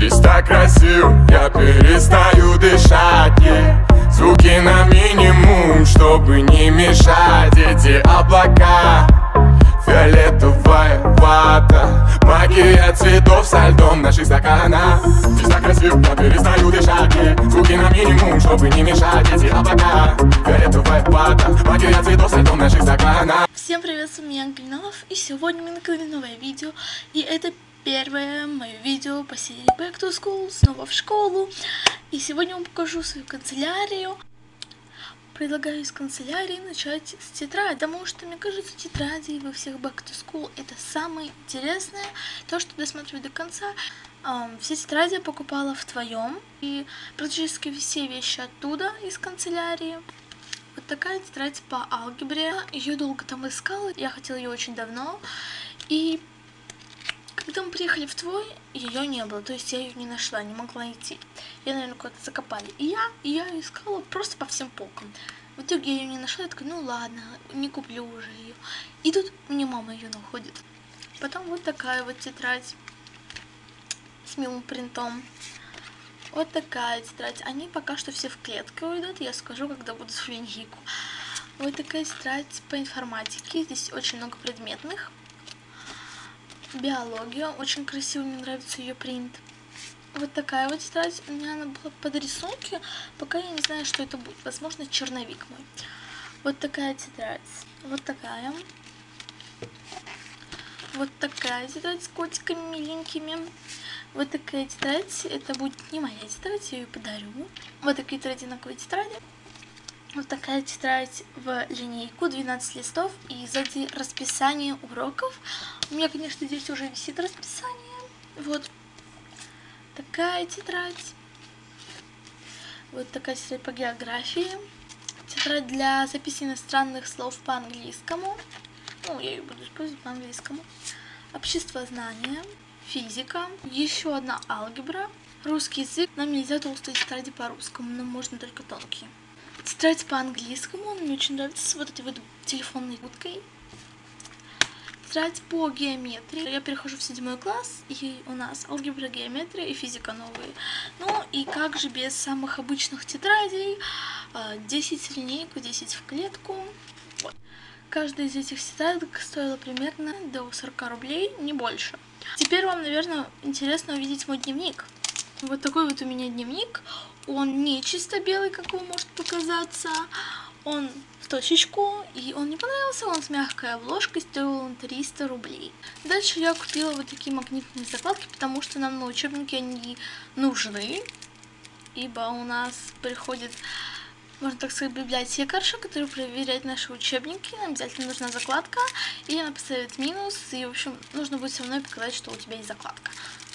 Здесь так красиво, я перестаю дышать, звуки на минимум, чтобы не мешать. Эти облака, фиолетовая вата, магия цветов со льдом в наших стаканах. Здесь так красиво, я перестаю дышать, звуки на минимум, чтобы не мешать. Эти облака, фиолетовая вата, магия цветов со льдом в наших стаканах. Всем привет, с вами Ангелинов, и сегодня мы накрыли новое видео, и это первое мое видео по серии Back to School, снова в школу. И сегодня я вам покажу свою канцелярию. Предлагаю из канцелярии начать с тетради, потому что, мне кажется, тетради во всех Back to School это самое интересное, то, что досматривать до конца. Все тетради я покупала вдвоем, и практически все вещи оттуда, из канцелярии. Вот такая тетрадь по алгебре. Ее долго там искала, я хотела ее очень давно. И когда мы приехали в твой, ее не было, то есть я ее не нашла, не могла найти. Я, наверное, куда-то закопали. И я искала просто по всем полкам. В итоге я ее не нашла, я такая, ну ладно, не куплю уже ее. И тут мне мама ее находит. Потом вот такая вот тетрадь с милым принтом. Вот такая тетрадь. Они пока что все в клетку уйдут, я скажу, когда буду в линейку. Вот такая тетрадь по информатике. Здесь очень много предметных. Биология. Очень красиво, мне нравится ее принт. Вот такая вот тетрадь. У меня она была под рисунки. Пока я не знаю, что это будет. Возможно, черновик мой. Вот такая тетрадь. Вот такая. Вот такая тетрадь с котиками миленькими. Вот такая тетрадь, это будет не моя тетрадь, я ее подарю. Вот такие три одинаковые тетради. Вот такая тетрадь в линейку, 12 листов, и сзади расписание уроков. У меня, конечно, здесь уже висит расписание. Вот такая тетрадь. Вот такая тетрадь по географии. Тетрадь для записи иностранных слов по английскому. Ну, я ее буду использовать по английскому. Обществознание. Физика, еще одна алгебра, русский язык. Нам нельзя толстые тетради по русскому, нам можно только тонкие. Тетрадь по английскому, мне очень нравится с вот этой вот телефонной уткой. Тетрадь по геометрии. Я перехожу в 7 класс, и у нас алгебра, геометрия и физика новые. Ну и как же без самых обычных тетрадей, 10 в линейку, 10 в клетку. Вот. Каждая из этих тетрадок стоила примерно до 40 рублей, не больше. Теперь вам, наверное, интересно увидеть мой дневник. Вот такой вот у меня дневник. Он не чисто белый, как вам может показаться. Он в точечку, и он мне понравился. Он с мягкой обложкой, стоил он 300 рублей. Дальше я купила вот такие магнитные закладки, потому что нам на учебники они нужны. Ибо у нас приходит, можно так сказать, библиотекарша, которая проверяет наши учебники. Нам обязательно нужна закладка, и она поставит минус, и, в общем, нужно будет со мной показать, что у тебя есть закладка.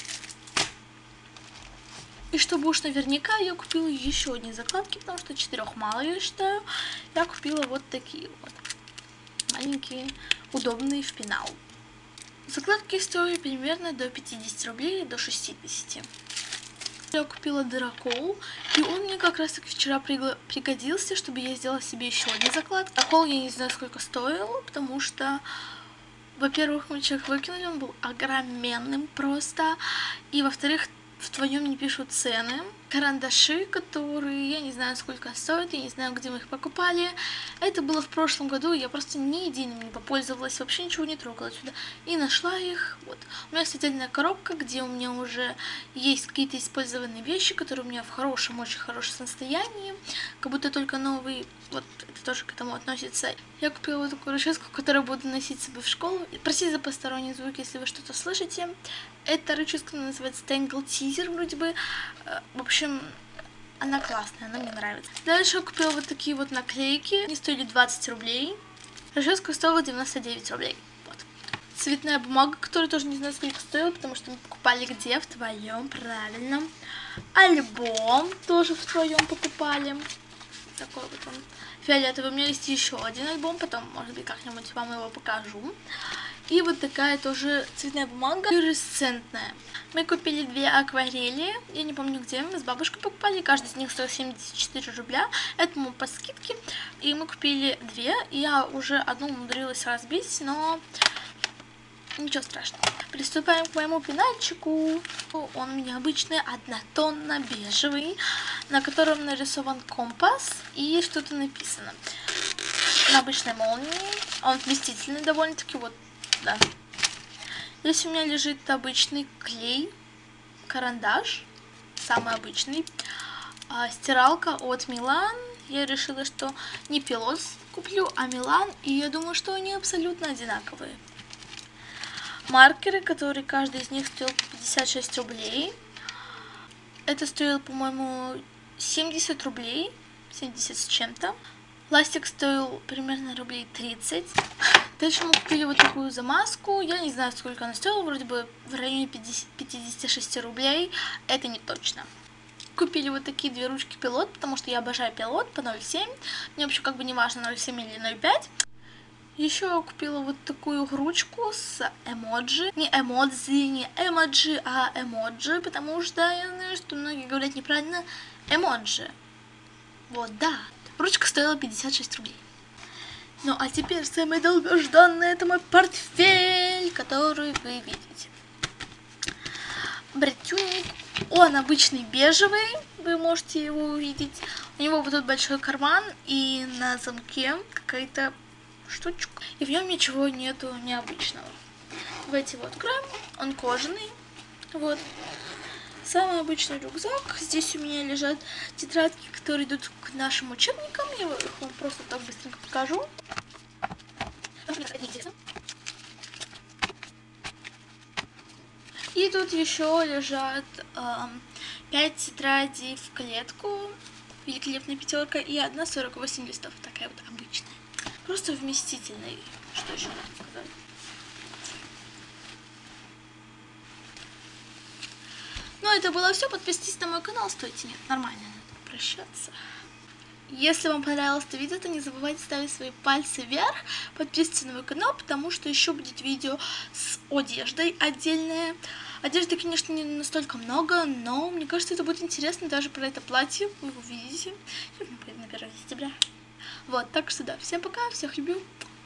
И чтобы уж наверняка, я купила еще одни закладки, потому что 4 мало, я считаю. Я купила вот такие вот маленькие, удобные в пенал. Закладки стоили примерно до 50 рублей, до 60. Я купила дырокол, и он мне как раз таки вчера пригодился, чтобы я сделала себе еще одни закладки. Дырокол я не знаю, сколько стоил, потому что, во-первых, мы человек выкинули, он был огроменным просто, и, во-вторых, вдвоем не пишут цены. Карандаши, которые я не знаю, сколько стоят, я не знаю, где мы их покупали. Это было в прошлом году, я просто ни единым не попользовалась, вообще ничего не трогала сюда. И нашла их. Вот. У меня есть отдельная коробка, где у меня уже есть какие-то использованные вещи, которые у меня в хорошем, очень хорошем состоянии. Как будто только новые. Вот это тоже к этому относится. Я купила вот такую расческу, которую буду носить с собой в школу. Простите за посторонний звук, если вы что-то слышите. Эта расческа называется Tangle Teaser, вроде бы. В общем, она классная, она мне нравится. Дальше я купила вот такие вот наклейки. Они стоили 20 рублей. Расческа стоила 99 рублей. Вот. Цветная бумага, которая тоже не знаю, сколько стоила, потому что мы покупали где? Вдвоем, правильно. Альбом тоже вдвоем покупали. Такой вот он фиолетовый. У меня есть еще один альбом, потом, может быть, как-нибудь вам его покажу. И вот такая тоже цветная бумага, флуоресцентная. Мы купили 2 акварели, я не помню где, мы с бабушкой покупали, каждый из них стоил 74 рубля, это мы по скидке. И мы купили 2, и я уже одну умудрилась разбить, но Ничего страшного. Приступаем к моему пенальчику. Он у меня обычный, однотонно-бежевый, на котором нарисован компас и что-то написано. На обычной молнии. Он вместительный довольно-таки, вот, да. Здесь у меня лежит обычный клей, карандаш, самый обычный. Стиралка от Милан. Я решила, что не Пилот куплю, а Милан, и я думаю, что они абсолютно одинаковые. Маркеры, которые каждый из них стоил 56 рублей. Это стоило, по-моему, 70 рублей, 70 с чем-то. Пластик стоил примерно рублей 30. Дальше мы купили вот такую замазку. Я не знаю, сколько она стоила, вроде бы в районе 56 рублей. Это не точно. Купили вот такие две ручки Пилот, потому что я обожаю Пилот по 0,7. Мне вообще как бы не важно 0,7 или 0,5. Еще я купила вот такую ручку с эмоджи. Не эмодзи, не эмоджи, а эмоджи, потому что я знаю, что многие говорят неправильно эмоджи. Вот, да. Ручка стоила 56 рублей. Ну, а теперь самое долгожданное — это мой портфель, который вы видите. Бретюник. Он обычный бежевый, вы можете его увидеть. У него вот тут большой карман, и на замке какая-то штучка. И в нем ничего нету необычного. Давайте его откроем. Он кожаный. Вот. Самый обычный рюкзак. Здесь у меня лежат тетрадки, которые идут к нашим учебникам. Я их вам просто так быстренько покажу. И тут еще лежат 5 тетрадей в клетку. Великолепная пятерка. И одна 48 листов. Такая вот обычная. Просто вместительная. Что еще можно сказать? Ну, это было все. Подписывайтесь на мой канал. Стойте, нет, нормально, надо прощаться. Если вам понравилось это видео, то не забывайте ставить свои пальцы вверх. Подписывайтесь на мой канал, потому что еще будет видео с одеждой отдельное. Одежды, конечно, не настолько много, но мне кажется, это будет интересно даже про это платье. Вы его увидите. На 1 сентября. Вот, так что да. Всем пока, всех люблю.